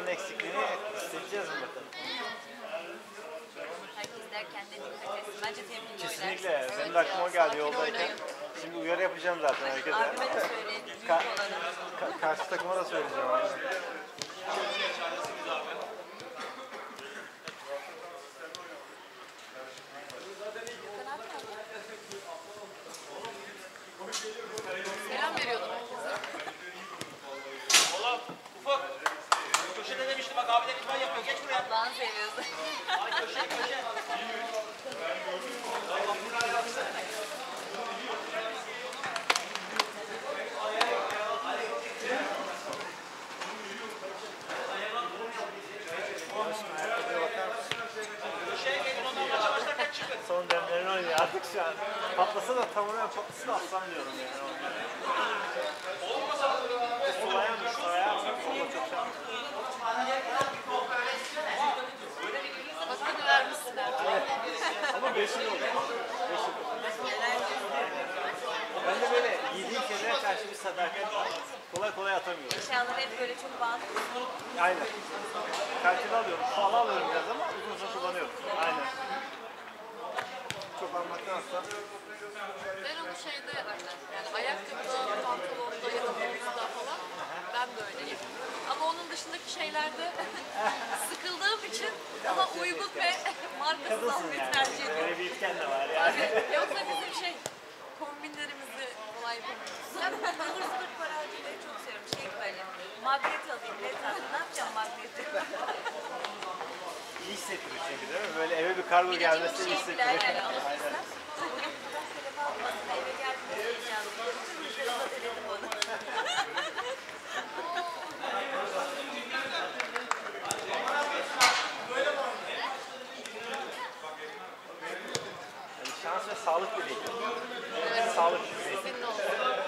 onun eksikliğini hissedeceğiz mi bakalım? Herkes derken de dikkat etsin. Bence temkinli oynar. Kesinlikle. Benim de aklıma geldi yoldayken. Şimdi uyarı yapacağım zaten herkese. Abime de söyleyin. Büyük olana. Karşı takıma da söyleyeceğim. Aynen. Selam veriyordum herkese. Oğlum ufak. Köşede demiştim bak abiler itman yapıyor. Geç buraya. Allah'ını seviyorsun. Ay köşe. Köşeye gelin ondan maça başlarken çıkın. Son demlerini oynuyor artık şu an. Patlasa da tamamen patlasa da aslan diyorum yani. Solaya mı? Solaya mı? Sola çok şey. Hakkını vermişsin artık. Ama 5 yıl oldu. 5 yıl. Ben de böyle yediğim şeylere karşı bir sadakat var. Kolay kolay atamıyorum. Eşyaları hep böyle çok bağlı. Aynen. Kartını alıyorum. Pahalı alıyorum biraz ama uzun uzun kullanıyorum. Aynen. Çok almaktansa. Ben onu şeyde yani ayakkabıda, pantolonda ya da bluzda falan ben de öyleyim. Ama onun dışındaki şeylerde sıkıldığım için daha uygun ve markasız Kadınsın almayı yani. tercih ediyorum. Öyle bir itken de var yani. Yoksa bizim kombinlerimizi kolay yapamıyoruz. Ben ıvır zıvır para harcamayı çok seviyorum. Şey böyle. Magnet alayım. Ne alayım? Ne yapacağım magneti? İyi hissettiriyor çünkü değil mi? Böyle eve bir kargo gelmesi iyi Şeyler hissettiriyor. yani alırsan. Telefon almasın. Eve geldiğinde heyecanlıyım. Kızlarıma denedim onu. Yani şans ve sağlık dileği. Sağlık dileği. Senin olsun.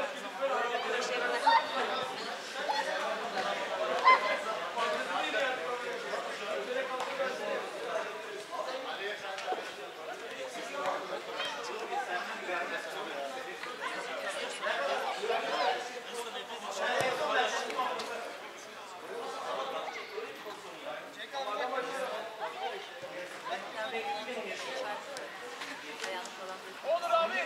Olur abi.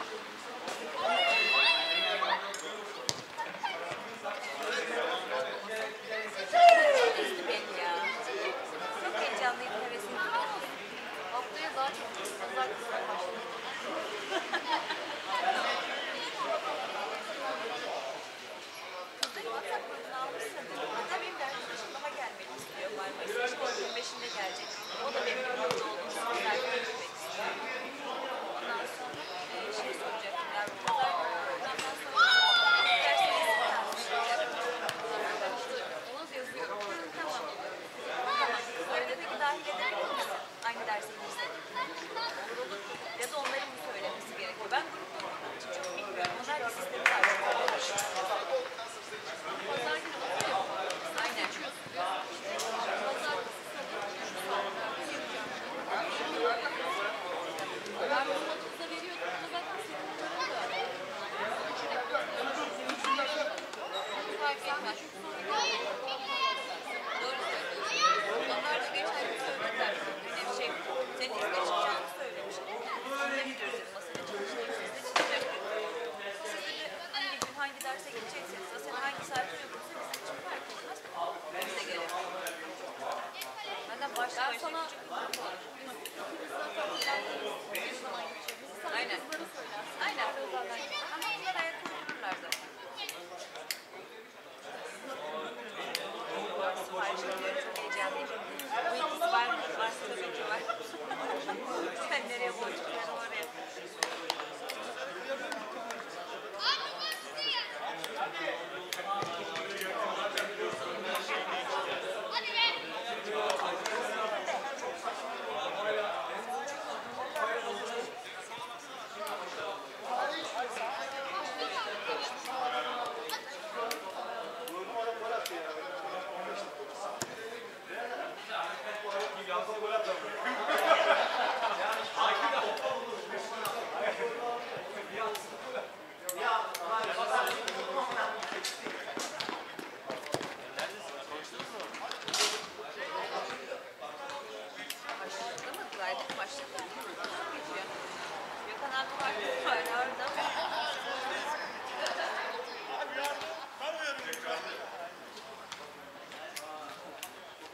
Üzdü beni ya. Çok heyecanlıyım. Hevesim. Haftaya daha çok pazartesi başlıyor. Kızları WhatsApp grubuna almışsın. Hatta benim de arkadaşım daha gelmek istiyor Marmaris'e. İşte 25'inde gelecek. O da benim yanımda olduğum için misafir etmek istiyor. Ondan sonra şey soracaktım. Yani pazar ondan sonra ders sayısı kalmış. Onu yazıyorum. Tamam. Tamam. Kızları da peki dahil edebilir misin? Aynı derse girsek. Olur olur. Ya da onların mı söylemesi gerekiyor? Ben grupta olduğum için çok bilmiyorum. Onlar bir sistemi var. Pazar günü oturuyor. Aynen. Pazartesi, salı, şu saatte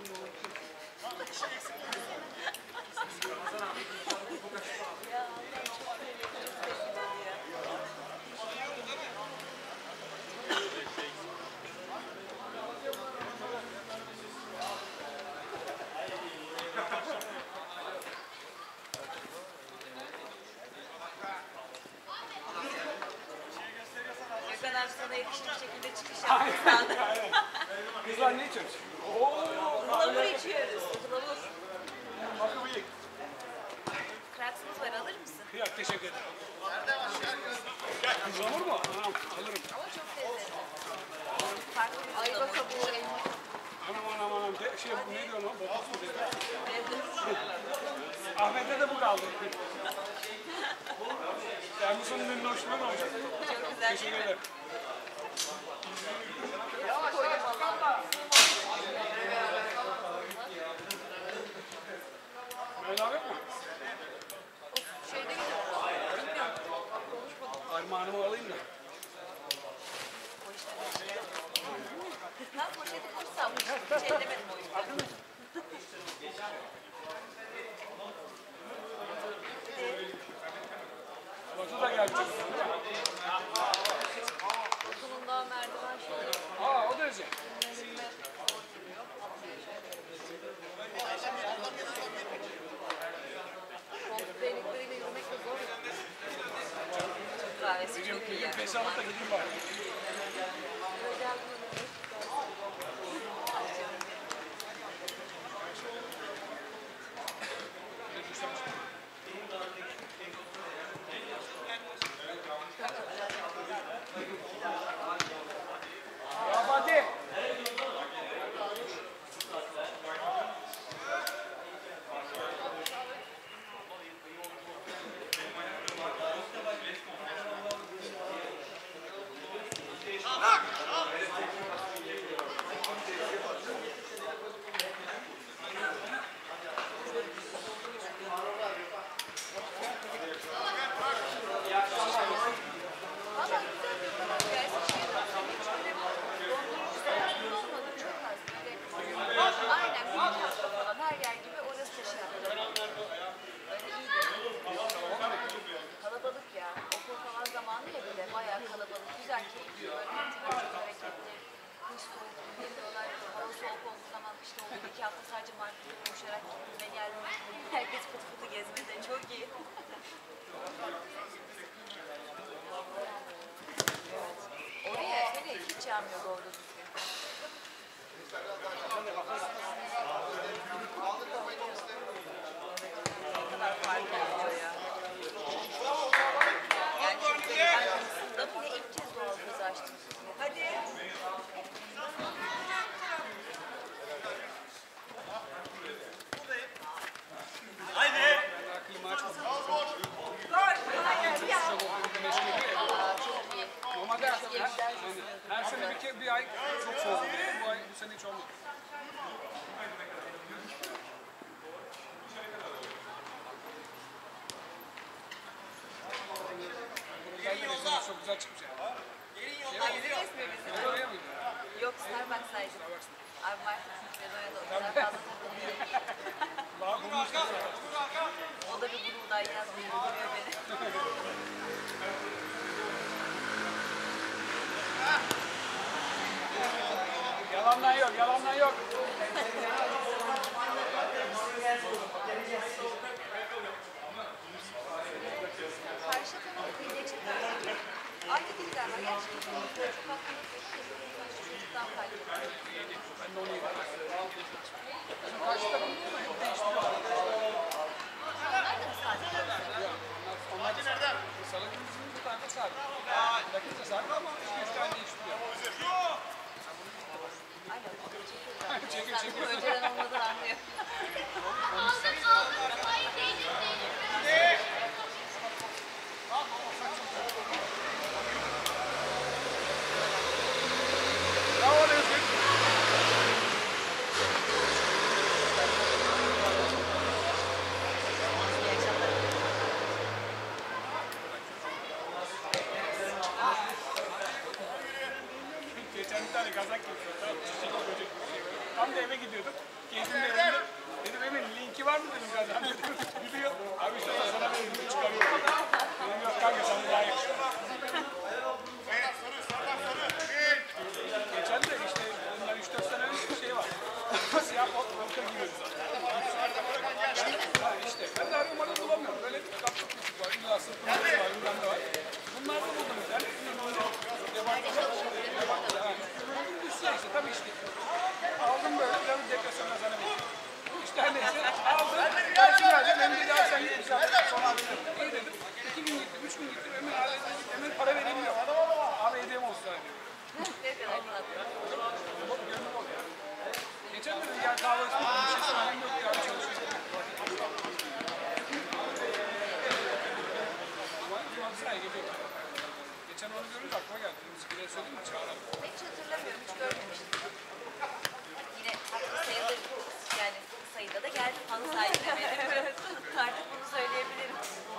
Ya Allah çok seviyorum. Ya. Gökhan abi sana yetişmiş şekilde çıkış yaptık sandım. Kızlar ne içiyoruz? Ilamur içiyoruz. Ilamur. Bakın bıyık. Kraksımız var, alır mısın? Yok teşekkür ederim. Kızlamur mu? Tamam alırım. Ama çok lezzetli. Farklı bir Ayva ılamur. kabuğu, elma. Anam. Şey neydi onu? Botoks mu dedi? Lezzet. Ahmet'e de bu kaldı. Yani bu sonun ünlü hoşluğu ne olacak? Çok güzel değil Teşekkür mi? ederim. Mehmet abi yok mu? Şeyde gidiyor. Bilmiyorum. Armağanımı alayım da. Ben poşeti kursam hiç ellemedim o yüzden. Batu da geldi. Okulunda merdiven şeyi. Aa o derece. Koltuk değnekleriyle yürümek de zor. Kahvesi çok iyi yani. 5 alıp da gideyim bari. Böyle geldim önüme. Ya Fatih. Valla güzel bir karar gelsin. Hiç böyle dondurucu zararlı olmadı. Çok az. Böyle aynen bir hafta falan her yer gibi orası da şey yaptı. Öyle iyiydi. Kalabalık ya. Okul falan zamanı ya bir de bayağı kalabalık. Güzel, keyifli. Böyle çok hareketli. Kış soğuk geliyorlar. Hava soğuk olduğu zaman işte o 1-2 hafta sadece markete koşarak gittim ve geldim. Herkes fıtı fıtı gezmede. Çok iyi. Oraya hele hiç yağmıyor doğru düzgün. Ne kadar fark ediyor ya. Yani çünkü ben Kısım'da bile ilk kez doğal gazı açtım. Hadi. Ben klima açmadım. Sıcak olduğu güneş geliyor ya. Normalde her sene bir ay çok soğuk oluyor. Bu sene hiç olmadı. Güzel, çok güzel çıkmış yani. Hangisi resmi bizim? Oraya mıydı? Yok Starbucks'taydım. Abi var. Bezoya'da o kadar fazla takılıyor. Daha bulmuş da. O da bir gururdan yazmıyor. Görüyor beni. Yalandan yok, yalandan yok. Karşı tarafı geçip aynı dilden var. Gerçekten çok hakkında çocuktan fark ediyor. Ben de onu yedim. Bizim karşı takım değil mi? Hep değiştiriyor. Onlar da mı sadece? Onlar da nerede? Salı günü bizim bir tane de sardı. Rakip de sardı ama 2-3 tane değiştiriyor. Aynen. Çekiyor, Sen çekiyor. bunu önceden olmadan anlıyor. Bravo Özgür. İyi akşamlar. Geçen bir tane kazak getirdi. Tam çiçek böcek bir şey. Tam da eve gidiyorduk. Gezdim evinde. Dedim Emin linki var mı dedim zaten. Gidiyor. Abi işte sana verin. Çıkarıyor. Dedim yok kanka sana daha yakışır. Geçen de işte bundan 3-4 sene önce bir şey var. Siyah vodka giyiyoruz. Ha işte ben de arıyorum arada bulamıyorum. Böyle kaplık küçük var. İlla sırtımda var. Bilmem ne var. Bunlar da buldum yani. Üstüne işte tabii işte. Aldım böyle bir depresyonla zannediyorum. İşte her neyse aldım. Gelsin geldim. Hem dedi sen gideceğim. Sonra aldım. İyi dedim. 2 gün gittim, 3 gün gittim. Hemen para vereyim yok. Abi hediyem olsun abi. Ne kadar tatlı. Gönlüm oluyor. Geçen de gel kahve ısmarladım. Bir şey söyleyeyim yok ya. Çalışıyorum. Ama Galatasaray'a geliyor. Geçen onu görünce aklıma geldi. Müzikleri söyleyeyim mi? Çağıralım. Hiç hatırlamıyorum, hiç görmemiştim. Yine haklı sayılır. Yani sayıda da geldi. Halı sahiplemedim. Artık bunu söyleyebilirim.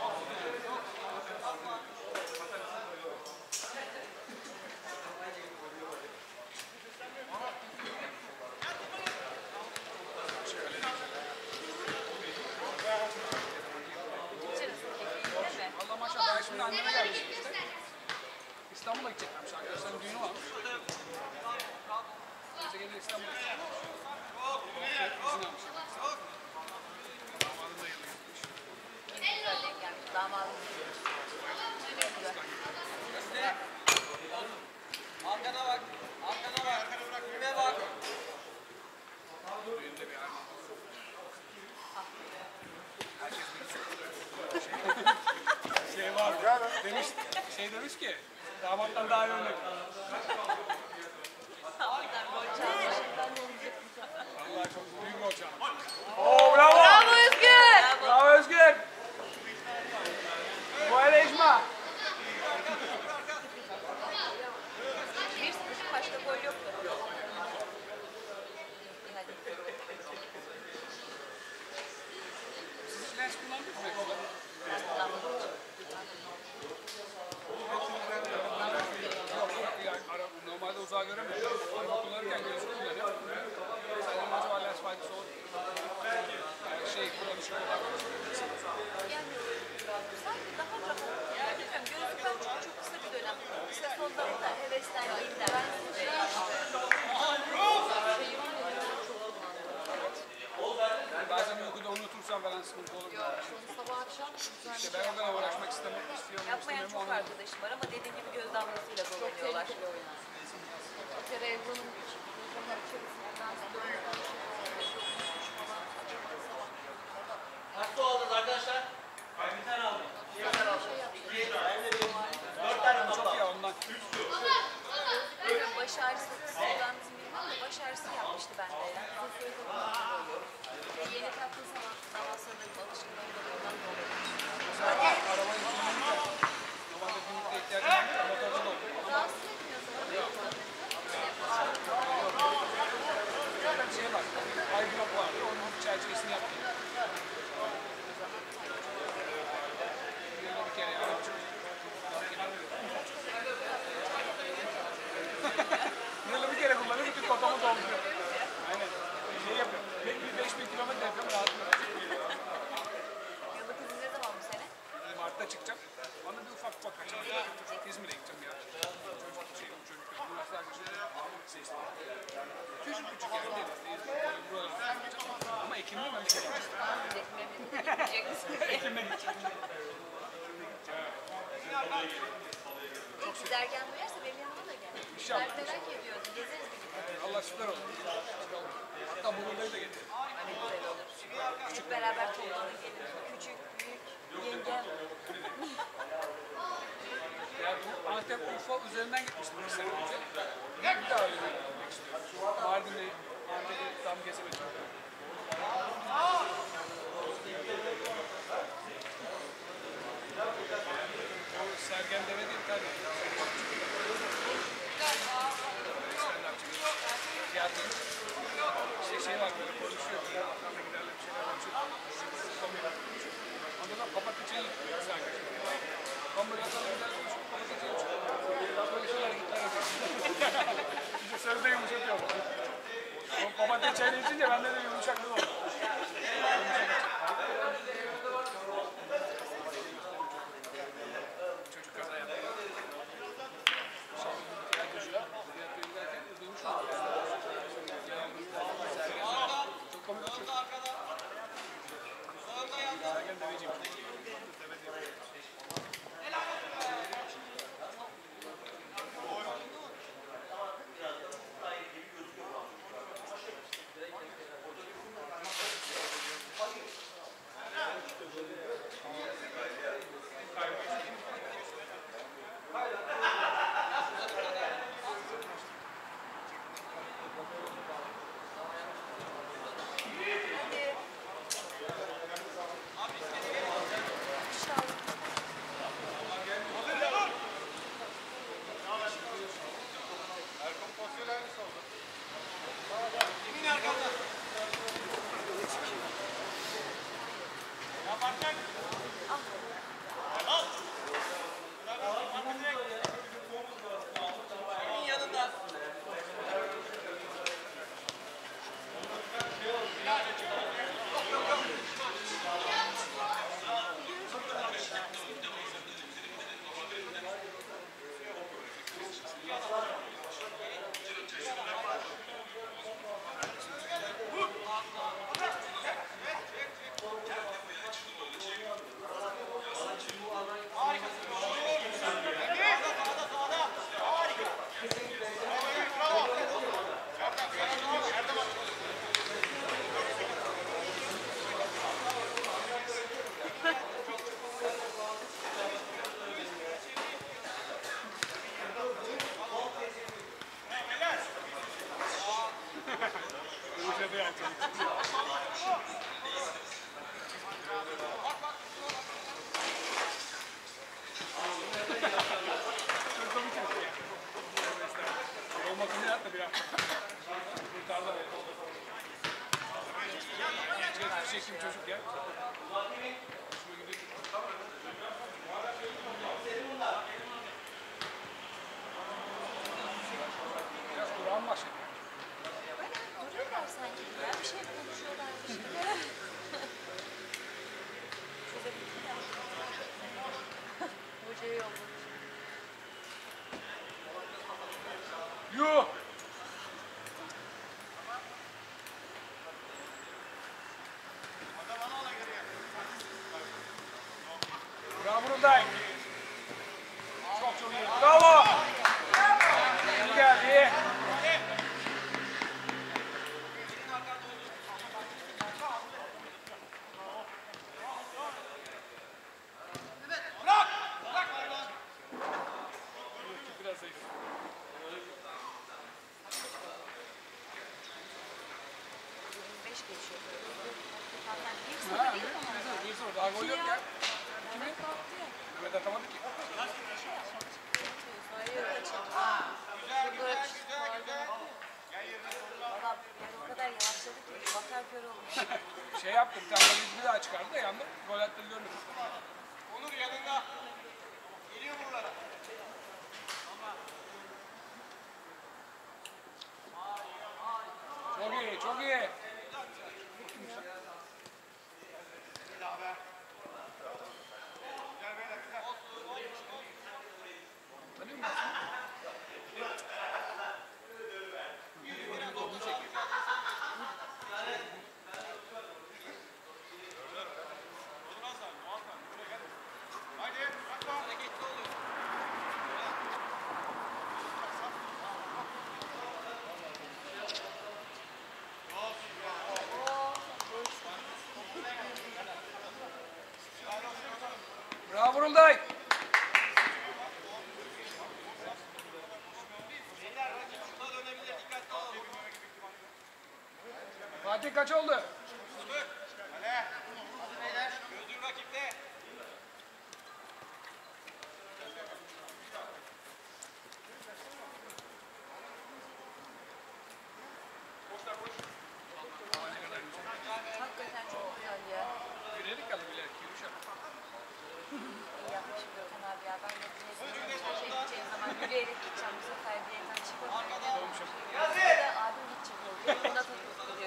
Allah maşallah ben şimdi anneme gelmişim işte. İstanbul'a gideceklermiş arkadaşlarım düğünü var. Neyse gelir İstanbul'a gidecekler. İzin almış. Damadın da yanına gitmiş. Ne güzel denk gelmiş. Damadım. Arkana bak. Arkana bak. Önüme bak. Düğünde bir anne. Herkes şey var. Demiş ki damattan daha iyi örnek. Vallahi çok büyük gol çalmış. Oo bravo. Bravo Özgür. Bravo Özgür. Kovalejma. 1-0 başka gol yoktu. Hadi. Siz hiç lens kullandınız mı? Yani normalde uzağa göremiyorum. Araba kullanırken gözü kullanıyor. Senin acaba lens faydası olur. Yani şey kullanışı olarak. Yani sanki daha rahat. Yani bilmiyorum, gözlükten çok kısa bir dönem. İşte son zamanda heveslendiğimden. Bazen uykuda unutursam falan sıkıntı olur. Sabah akşam güzel. İşte ben oradan uğraşmak istiyorum. Yapmayan çok arkadaşım var ama dediğim gibi göz damlasıyla dolanıyorlar. Bir kere Ebru'nun içerisinden Kaç su aldınız arkadaşlar? Ben bir tane aldım. Dört tane Çok ya ondan. Bilmiyorum, baş ağrısı kullandığınızı bilmem de baş ağrısı yapmıştı bende ya. Uzun süre kullanıyorum. Yeni taktığım zaman daha sanırım alışkanlığım da ondan dolayı. Arabayı kullanınca normalde günlükte ihtiyacım var. Motorda da olur. Rahatsız etmiyor sanırım. Zaten bir şey var. Aydınlık vardı. Onun bir çerçevesini yaptım. Yılda bir kere yani. Yılda bir kere kullanıp bütün kotamı dolduruyor. Aynen. Şey yapıyorum. Bir 5000 kilometre yapıyorum rahatlıkla. Yıllık izin ne zaman bu sene? Mart'ta çıkacağım. Bana bir ufak kaçacağım. İzmir'e gideceğim ya. Çocuk üniversite arkadaşlarım seçti. Küçük yani değil. Buralara ama Ekim'de ben bir şey yapacağım. Ekim'de gideceğim. İlk dergen duyarsa benim yanıma da gel. İnşallah. Ben merak ediyordum. Gezeriz birlikte. Allah süper olur. Hatta Burunda'yı da getir. Ne güzel olur. Küçük beraber toplanır gelir. Küçük, büyük, yengem. Ya bu Antep Urfa üzerinden gitmiştim bir sene önce. Bir daha öyle gitmek istiyorum. Mardin'de Antep'i tam gezemedim. O Sergen demedi tabii. Tiyatro. İşte şey var böyle konuşuyor. Arkanda giderler bir şeyler konuşuyor. Ondan sonra papatya çayı yapıyor sanki. Ben böyle atalım gider konuşuyor. Papatya çayı içiyor. Böyle şeyler gitler yapıyor. İşte sözde yumuşatıyor. O papatya Fatih çayını içince bende de yumuşaklık oldu. Çocuk kaza yaptı. Diğer çocuğa, diğer köye giderken duymuşum. Çok komik bir çocuk. Sergen Deveci'yim. Çektim çocuk ya. Biraz Kur'an başladı. Duruyorlar sanki. Ya bir şey konuşuyorlar. Bir şeyler. Hocaya yollamış. Yuh! Bravo buradayım. Çok iyi. Bravo! İyi geldi. Biraz zayıf. Geçiyor. Zaten bir Ha, sıfır değil mi ama? bir soru. Daha gol yok ya. Mehmet kalktı ya. Mehmet atamadı ki. Hayır. Burada çıkmalardan. Valla yani o kadar yavaşladı ki bakar kör olmuş. Şey yaptı, bir tane bir daha çıkardı da yandı. Gol attı görmedim. Onur yanında. Geliyor buralara. Çok iyi, çok iyi. Tanıyor musun? Haydi. Bakma. Hareketli oluyor. Bravo Burulday. Fatih kaç oldu? Gözün rakipte. Hakikaten çok güzel ya. Yürüyelim kalın bilerek yürüyüş yap. İyi yapmışım Gökhan abi ya. Ben de gideceğim zaman yürüyerek gideceğim. Bu sefer bir yerden çıkamayacağım. Ya da abim gidecek olacak. Bunda takıldım.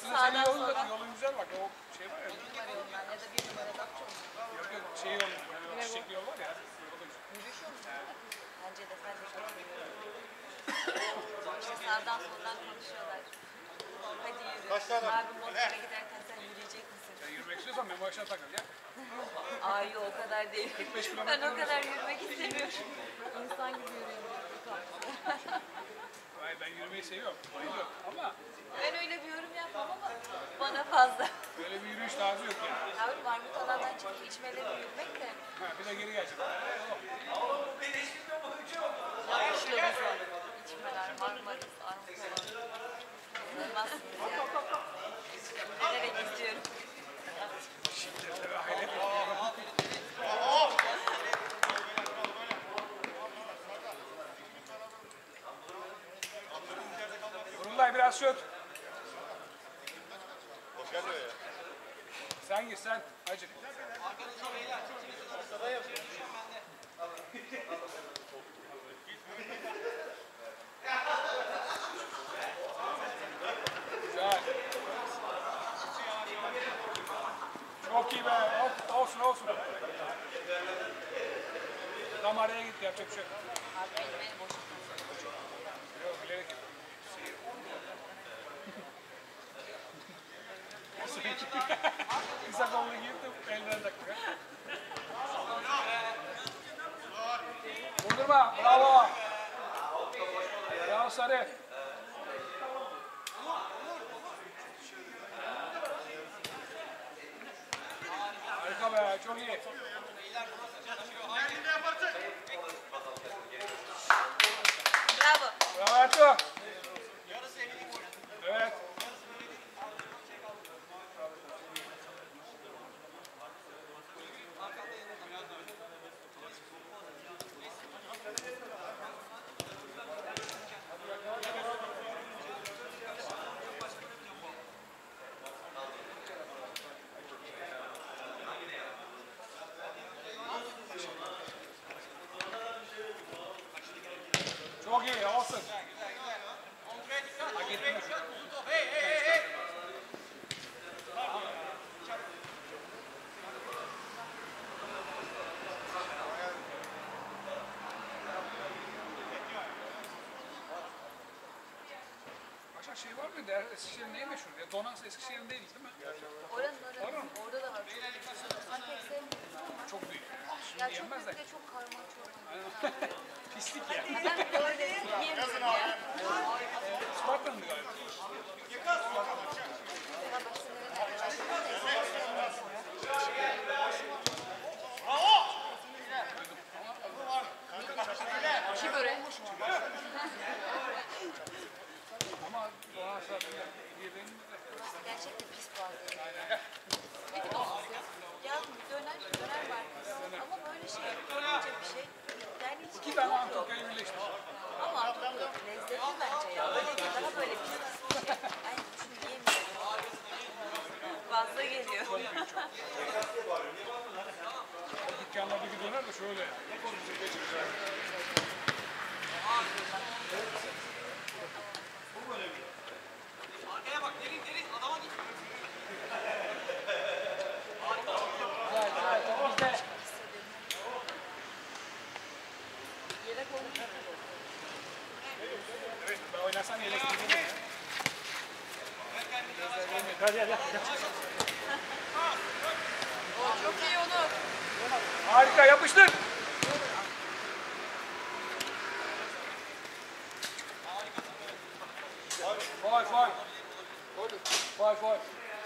Aslında Sağdan senin yolun, soldan. yolun güzel bak. O şey var ya. Bir numara yolundan ya da bir numaradan çok. Yok yok şey yolu. Yani o çiçekli yol var ya. Yolu güzel. Yürüyüş yolu mu? Bence de ben de çok seviyorum. İşte sağdan soldan konuşuyorlar. Hadi yürü. Abi motora giderken sen yürüyecek misin? Sen yürümek istiyorsan Memo aşağı takıl ya. Ay o kadar değil. 45 Ben kilometre o kadar yürümek istemiyorum. İnsan gibi yürüyorum. Vay ben yürümeyi seviyorum. Bayılıyorum. Ama Ben öyle bir yorum yapmam ama bana fazla. böyle bir yürüyüş tarzı yok yani. Yavrum Marmut alandan çıkıp içmeleri yürümek de Ha, bir de geri gelecek. yapmışlığımız var. İçmeler, Marmaris, Armut olan. İnanılmazsınız ya. Bilerek izliyorum. Şiddetle ve hayret. Nurullah biraz çök. Sen git sen. Acık. Güzel. Çok iyi be. Hop, olsun olsun. Tam araya gitti yapacak bir şey yok. Abi beni boş Yok bilerek gitti. Kısa kollu giyip de elden takıyor. Vurdurma. Bravo. Bravo Sarı. Harika be. Çok iyi. Bravo. Bravo Ertuğ. Evet. Çok iyi. Olsun. Hak ettin. Başka şey var mıydı? Eskişehir'in neyi meşhur? Ya Donans Eskişehir'in değil mi? Oranın orada da var. Ben pek sevmiyorum ama. Çok büyük. Şimdi Ya çok yenmez de. büyük de çok karma çok. Pislik ya. Ben böyle yiyemiyorum ya. Sparta'nın galiba. Daha başka nerede? Ki böreği. Ama Donans zaten yediğimiz de. Burası gerçekten pis boğaz. Peki dolması ya. Ya döner markası ama böyle şey, görünce bir şey. Yani hiç İki tane Antakya'yı birleştir. ama lezzetli bence ya. Böyle değil, daha böyle pis bir şey. Ben şunu yiyemiyorum. Fazla geliyor. Dükkanlarda bir döner de şöyle. Arkaya bak derin derin adama git. Yere koymuş. Evet, ben oynasam iyileştireceğim ya. Hadi hadi. O çok iyi Onur. Harika, yapıştır. Faul, faul. Faul, faul.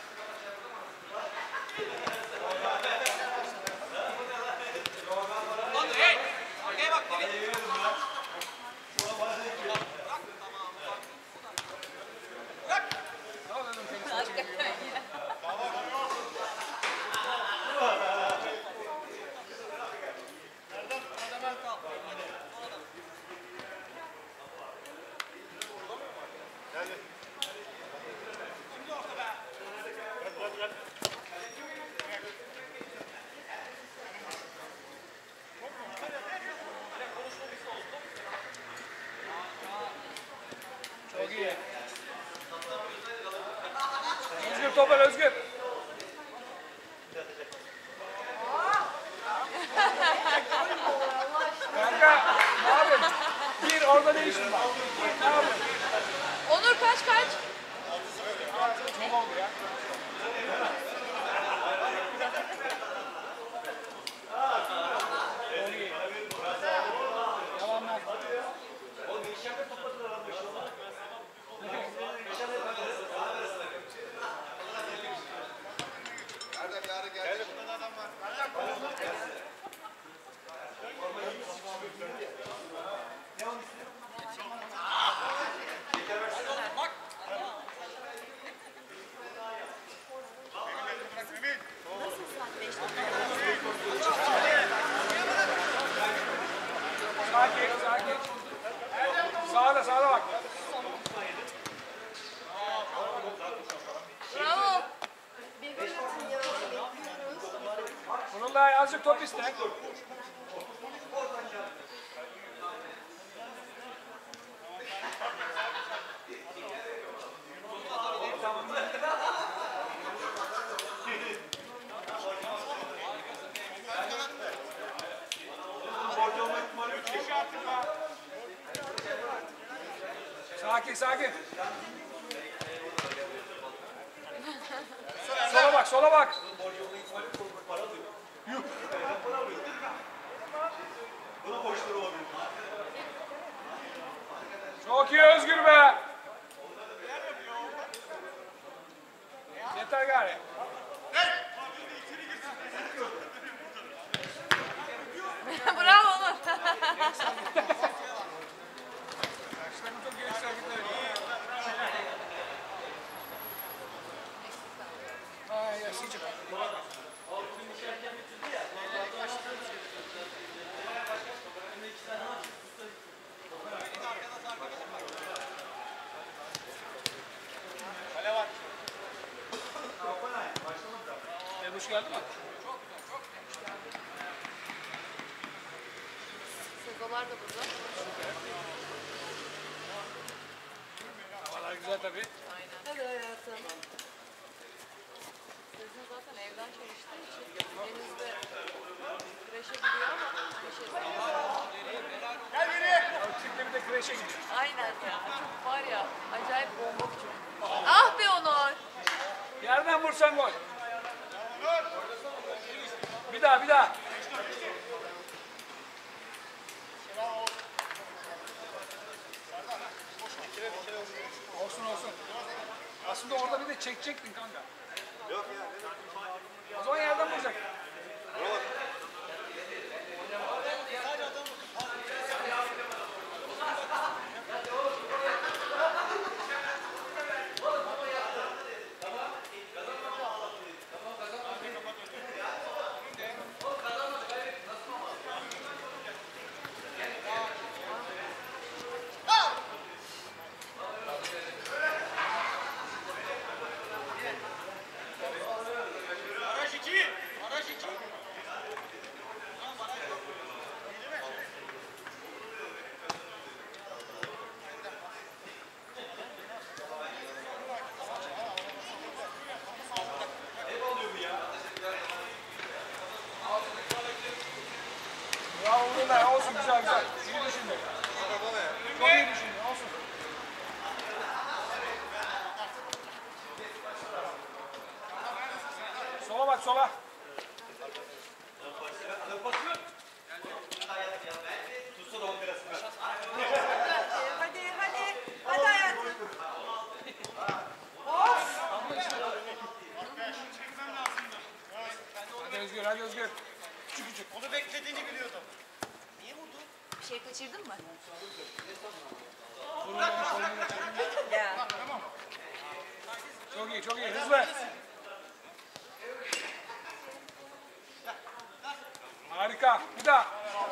Lan hey! Arkaya bak derin. Ne oldu dedim seni? Hakikaten ya. Özgür toplar Özgür. Kanka ne yapıyorsun? Bir orada ne işin var? Ne yapıyorsun? Onur kaç? Çok oldu ya. Çok iyi. Yalanlar. Nasıl saat 5'te? Sakin. Sağda bak. Bravo. Bununla azıcık top iste. Sakin. Sola bak. Yuh. Çok iyi Özgür be. Yeter gari. Bravo Onur. Çok gençler gidiyor. Ay yaşayacak. Hoş geldin mi? Sezolar da burada. Havalar güzel tabii. Aynen. Hadi hayatım. Sezin zaten evden çalıştığı için denizde kreşe gidiyor ama Çifte bir de kreşe gidiyor. aynen ya. Çok var ya acayip bomba bir çocuk. Ah be Onur. Yerden vursan gol. Bir daha. Olsun. Aslında orada bir de çekecektin kanka. Yok ya. O zaman yerden vuracak. Bravo Uğur'la olsun güzel. İyi düşündün. Çok iyi düşündün olsun. Sola bak sola. Hadi hayatım. Hadi Özgür. Küçük. Onu beklediğini biliyordum. Bir şey kaçırdın mı? Ya. Çok iyi. Hızlı. Harika. Bir daha.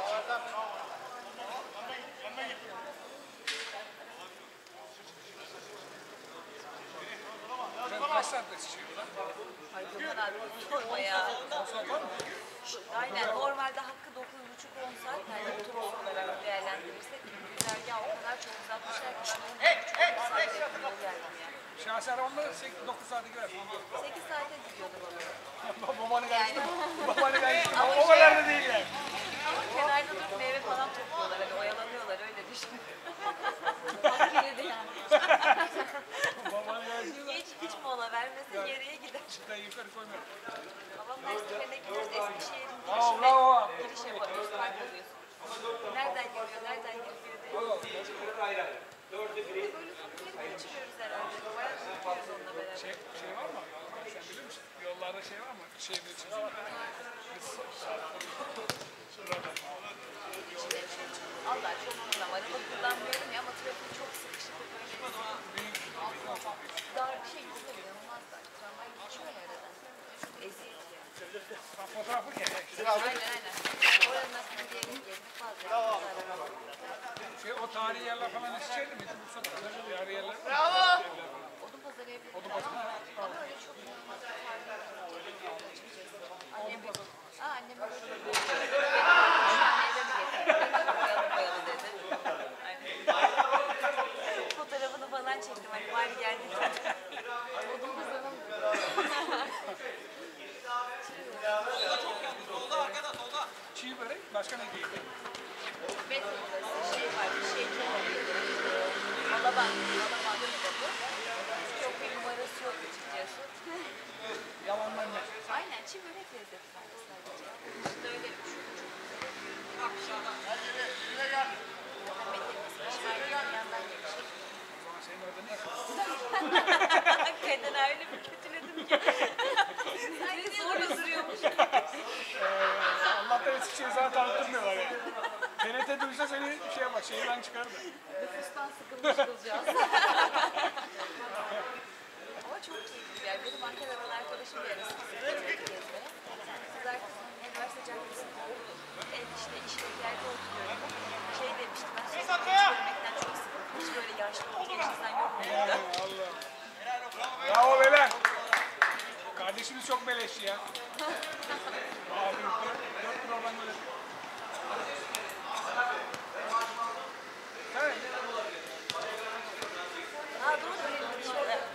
Kaç saatte çıkıyor? Ay Gökhan abi sorma ya. Aynen normalde hakkı 9,5-10 saat. Yani otobüs olarak değerlendirirsek güzergahı o kadar çok uzatmışlar ki. 10,5 saat yakın yol geldim ya. Şahsen arabamda 9 saate girer. 8 saate gidiyordu baba. Babanı Yani. Babanı karıştırma. Ama O kadar da değil yani. Ama kenarda durup meyve falan topluyorlar. Hani oyalanıyorlar öyle düşün. Makinede yani. Babanı karıştırma. Hiç mola vermese geriye gider. Çıtayı yukarı koymuyorum. Babam her seferinde gidiyoruz Eskişehir'in Bravo, girişine bravo. giriş yapamıyoruz. Park oluyorsun. Nereden giriyor, nereden giriyor diye. Böyle filmleri geçiriyoruz herhalde. Bayağı mutluyuz onunla beraber. Şey var mı? Sen biliyor musun? Yollarda şey var mı? Şehirde çizim. Allah çok kullanmam. Araba kullanmıyorum ya ama trafik çok sıkışık. Büyük. Dar bir şey yok. İnanılmaz dar. Tramvay geçiyor ya aradan. Eziyet ya. Fotoğrafı gel. Aynen. Oranın aslında diye gezmek fazla. O tarihi yerler falan hiç içerdi miydi? Bursa'da tarihi yerler. Odun pazarı evleri. Odun pazarı. Ama öyle çok inanılmaz bir tarihi yok açıkçası. Annem böyle bir eve mi getirdi? Boyalı dedi. Aynen. Fotoğrafını falan çektim. Hani bari geldi. Odun pazarına mı? Çiğ börek başka ne giydi? Metrobüs şey var, Malaban kebabı. Çok bir numarası yok açıkçası. Yalanlar ne? Aynen, çiğ börek lezzeti var sadece. İşte öyle bir şey. Yandan yemişim. O zaman senin orada ne yapıyorsun? Kendine öyle bir kötüledim ki. Sanki zor duruyormuş. Allah'tan Eskişehir'i sana tanıtmıyorlar yani. TRT duysa seni şehirden çıkardı. Nüfustan sıkılmış kızcağız. Ama çok keyifli bir yer. Benim Ankara'dan arkadaşım bir arası gezmeye. Kız arkadaşım üniversite caddesinde işte işlek yerde oturuyorum. Şey demişti, ben sosyal görmekten çok sıkıldım. Hiç böyle yaşlı genç insan yok mu burada? Allah. Bravo beyler. Kardeşimiz çok beleşçi ya. Abi 4 program böyle. Evet. Ha doğru öyle bir şey oluyor.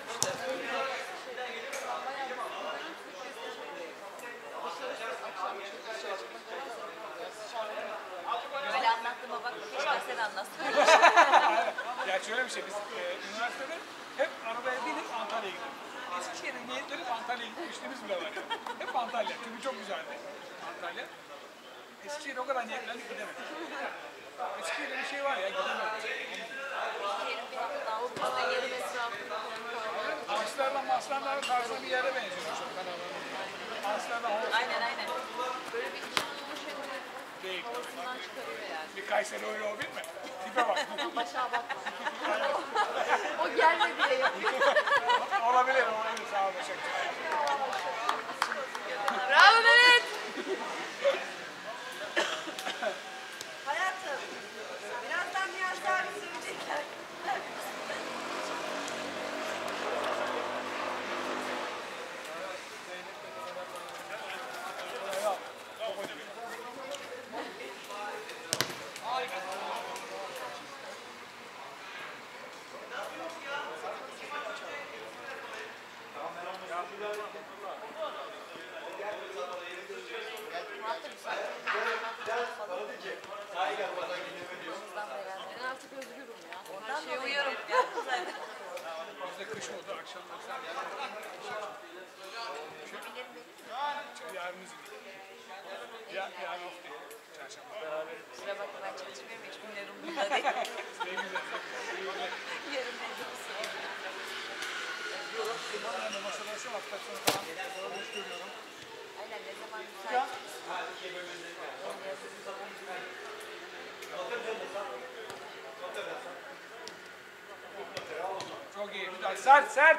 Böyle anlattığıma bak, keşke sen anlatsaydın. Ya şöyle bir şey, biz üniversitede hep arabaya binip Antalya'ya gidiyoruz. Eskişehir'e niyetlenip Antalya'ya gitmişliğimiz bile var yani. Hep Antalya, çünkü çok güzeldi Antalya. Eskişehir'e o kadar niyetlendik gidemedik. Eskişehir'de bir şey var ya, gidemedik. Şehrin bir hafta daha oldu. Yarım etrafında falan. Aslanlardan tarzı bir yere benziyor çok kanalı. Aslardan hoş Aynen. Böyle bir işin olmuş şekilde değil. ortasından çıkarıyor yani. Bir Kayseri öyle o bilme. Tipe bak. Başa bakma. O gelme diye yapıyor. Olabilir sağ ol teşekkür Bravo Mehmet. Hayatım, birazdan biraz daha bir söyleyecekler. Ben artık özgürüm ya. Ondan dolayı uyuyorum ya zaten. Bizde kış oldu akşamlar sen yarın izin. Yarın off değil. Çarşamba. Kusura bakma ben çalışmıyorum hiç günlerim burada değil. Ne güzel. Yarın ne diyorsun? Ben de masada şu hafta sonu falan boş görüyorum. Aynen ne zaman müsait. Çok iyi. Bir daha sert sert.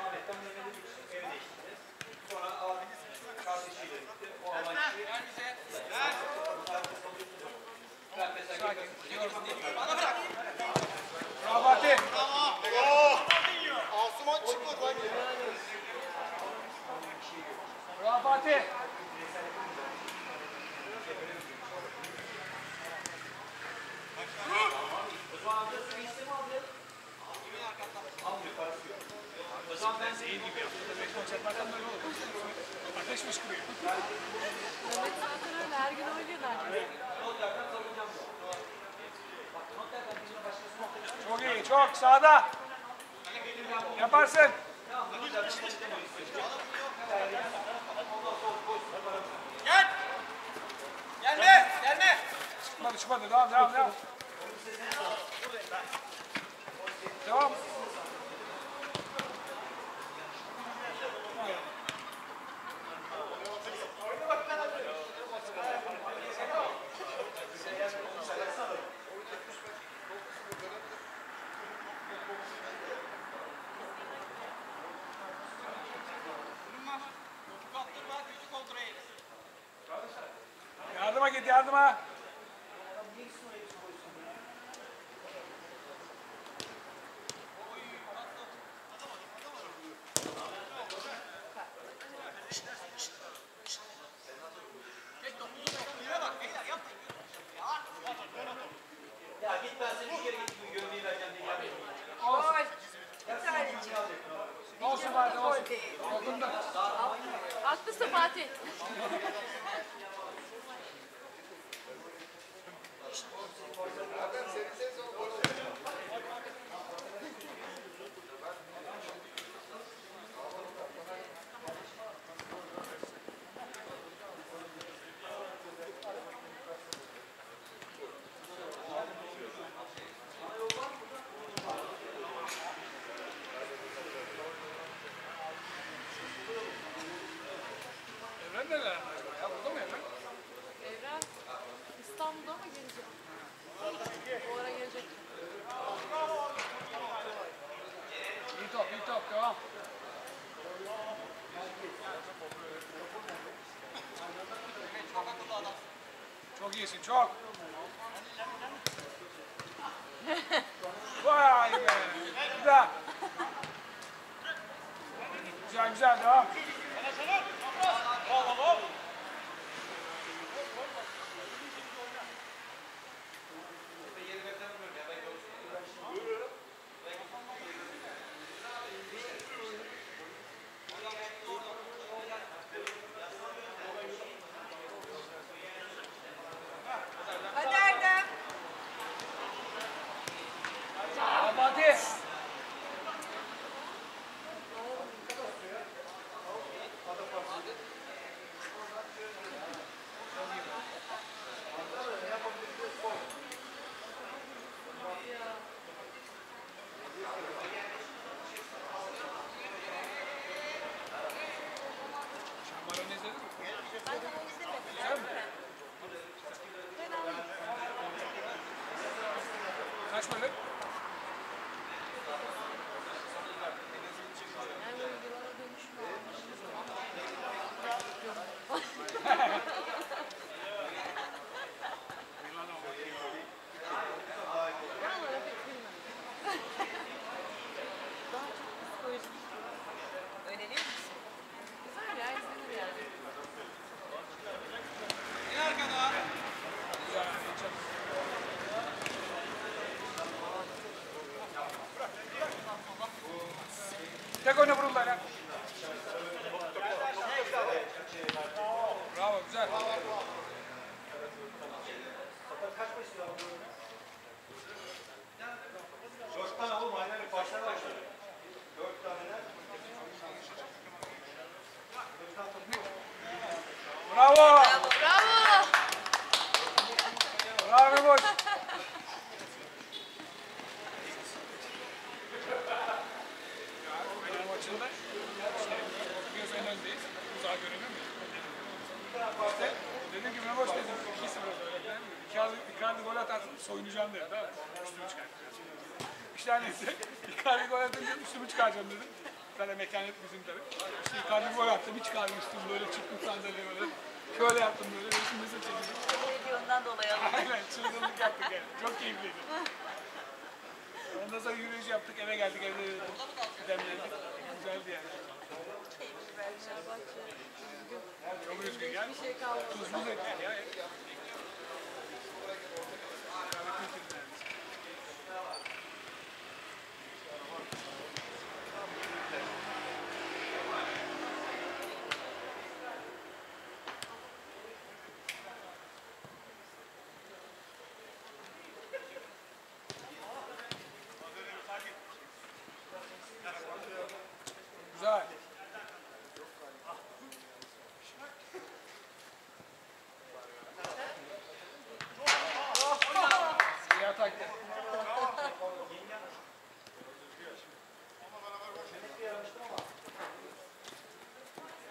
Sakin. Rabati. Asuman çıkmadı lan. Rabati. Zaten böyle olur. Ateş fışkırıyor. Mehmet zaten öyle her gün oynuyor neredeyse. Çok iyi, çok sağda. Yaparsın. Gel. Gelme. Gelme. Çıkmadı. Devam. Devam. Kaptırma, gücü kontrol et. Yardıma git, yardıma. Ya git ben seni bir kere gittim gömleği vereceğim diye gelmedim. Gol. Bir tanecik. Olsun bari, olsun. Olduğunda. Haklısın Fatih. Evren neler acaba ya? Burada mı Evren? Evren İstanbul'da mı gelecek? Bu ara gelecek. İyi top, devam. Çok iyisin, çok. Vay be. Güzel. Güzel, devam. Hadi Erdem. Hadi. Şambaran'ı izledin mi? Ben daha izlemedim. Güzel mi? Fena değil. Kaç böyle? Yani böyle yıllara dönüşüm olmuş. Buralara pek bilmem. Daha çok psikolojik. Öneriyor musun? Güzel ya izlenir yani. En arkada. Güzel, çok. Tek oyna burundan ya. Bravo, güzel. Dört tane oğlum aynen başlar başlar. Dört taneler. Bravo. Bravo! Bravo boş. Benim maçında işte göz en öndeyiz. Uzağa görünür mü? İşte dedim ki Meboş dedim 2-0 böyle. Icardi gol atarsın soyunacağım dedim. Tamam mı? Üstümü çıkartacağım. İşte neyse Icardi gol atınca üstümü çıkaracağım dedim. Bir tane mekanik bizim tabii. İşte Icardi gol attı bir çıkardım üstümü böyle çıktım sandalye böyle. Şöyle yaptım böyle resimimizi çekildim. Televizyondan dolayı aldım. Aynen çılgınlık yaptık yani. Çok keyifliydi. Ondan sonra yürüyüş yaptık eve geldik evde demlendik. Güzeldi yani. Keyifli bence. Çok üzgün yani. Bir şey kaldı. Tuzlu etler ya.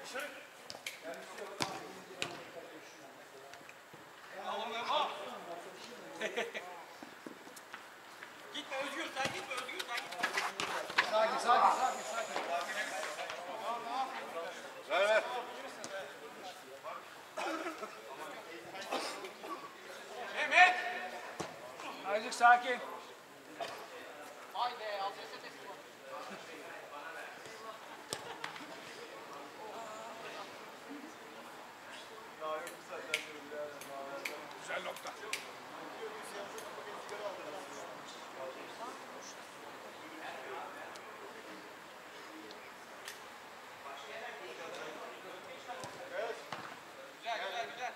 Gitme Özgür sen gitme Özgür sen gitme. Sakin, sakin, sakin, sakin. Ver. Mehmet. Azıcık sakin. Vay be adrese teslim ol. Güzel nokta. Güzel güzel güzel.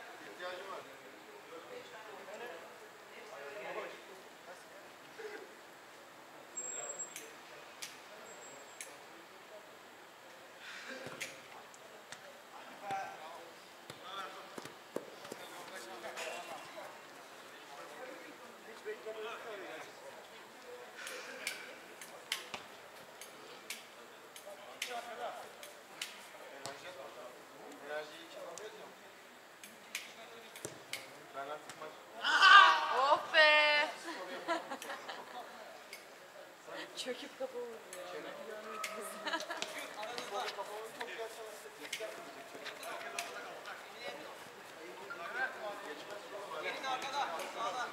Oh be! Çöküp kafa vurdu ya. Gelin arkada. Sağda.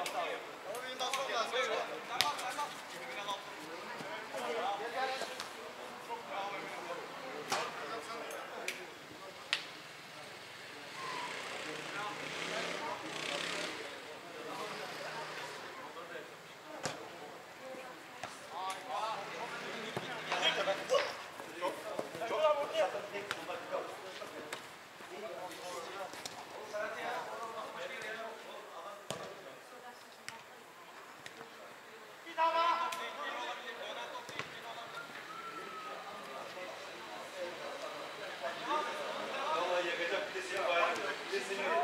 Tamam tamam. Vallahi yakacak bir de seni bayram. Bir de seni